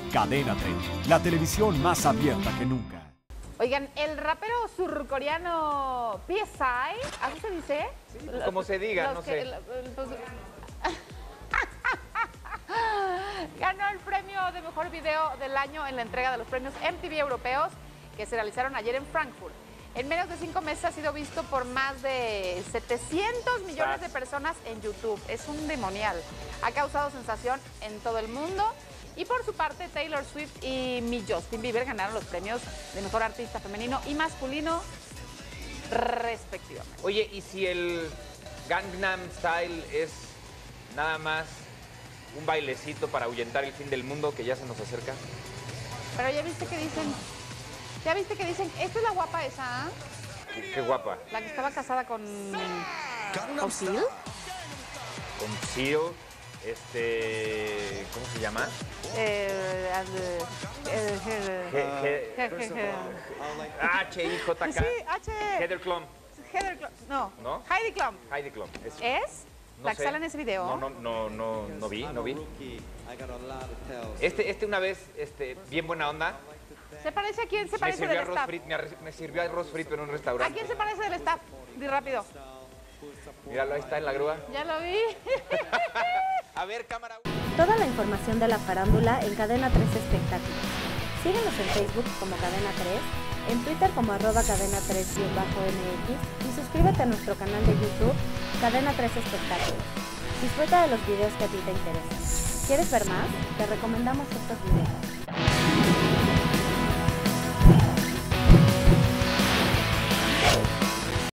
Cadena 30, la televisión más abierta que nunca. Oigan, el rapero surcoreano PSI, ¿así se dice? Sí, como se diga, no sé. Ganó el premio de mejor video del año en la entrega de los premios MTV europeos que se realizaron ayer en Frankfurt. En menos de 5 meses ha sido visto por más de 700 millones de personas en YouTube. Es un demonial. Ha causado sensación en todo el mundo. Y por su parte, Taylor Swift y mi Justin Bieber ganaron los premios de mejor artista femenino y masculino, respectivamente. Oye, ¿y si el Gangnam Style es nada más un bailecito para ahuyentar el fin del mundo que ya se nos acerca? Pero ya viste que dicen, esta es la guapa esa, ¿eh? Qué guapa. La que estaba casada con Seal. Con Seal, ¿cómo se llama? H-I-J-K. Sí, H. Heather Klum. No. ¿No? Heidi Klum. Heidi Klum. ¿Es? No ¿La que sé. sale en ese video? No vi. Una vez, bien buena onda. ¿Se parece a quién? ¿Se parece del staff? Me sirvió arroz frito en un restaurante. ¿A quién se parece del staff? Di rápido. Míralo, ahí está en la grúa. Ya lo vi. A ver, cámara. Toda la información de la farándula en Cadena 3 Espectáculos. Síguenos en Facebook como Cadena 3, en Twitter como @cadena3_mx y suscríbete a nuestro canal de YouTube Cadena 3 Espectáculos. Disfruta de los videos que a ti te interesan. ¿Quieres ver más? Te recomendamos estos videos.